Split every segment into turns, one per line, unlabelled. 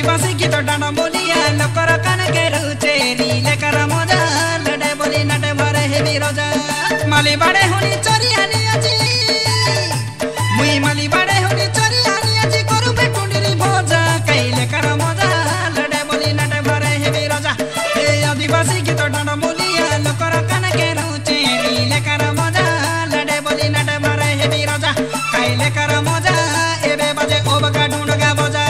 आदिवासी गीत डाँड बोलिया लोकर कान के रुचे रीले कर मजा लड़े बोली नटे भरे हेबी रोजा माली बाड़े हुनी चोरी आनी अजी मुई माली बाड़े हुनी चोरी आनी अजी करू बे टुंडली भोजा कैले कर मजा लड़े बोली नटे भरे हेबी रोजा हे आदिवासी गीत डाँड बोलिया लोकर कान के रुचे रीले कर मजा लड़े बोली नटे भरे हेबी रोजा कैले कर मजा एबे बजे ओबका ढूंढगा बजा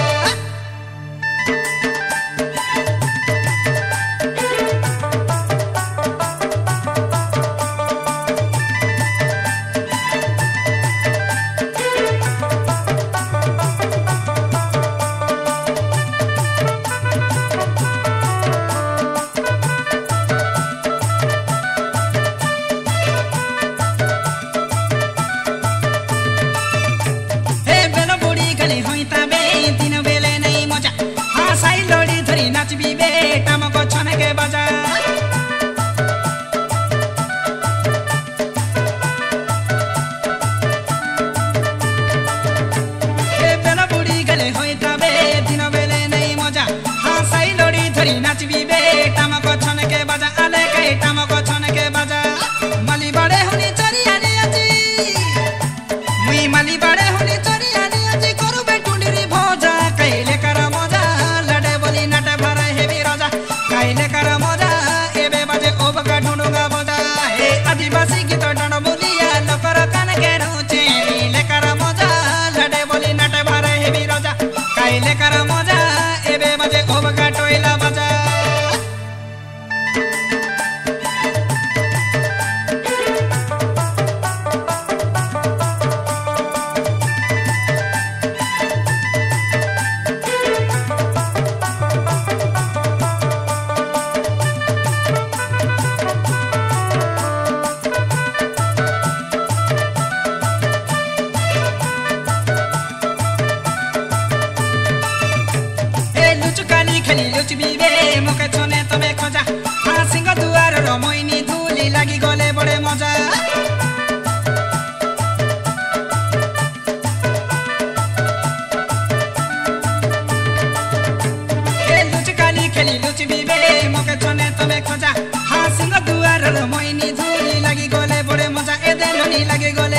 आदिवासी गीत डाँड बोलिया लोकर कान के रुचे रीले कर मजा लड़े बोली नटे भरे हेबी रोजा कैले कर मजा एबे बजे ओबका टोइला बजा मोइनी धूली लगी गले बड़े मजा लुचकाली खेली लुच बीबे मोके छने तबे खजा हाँ सिंह दुआर मोइनी धूली लगी गले बड़े मजा ए देलनी लगी गले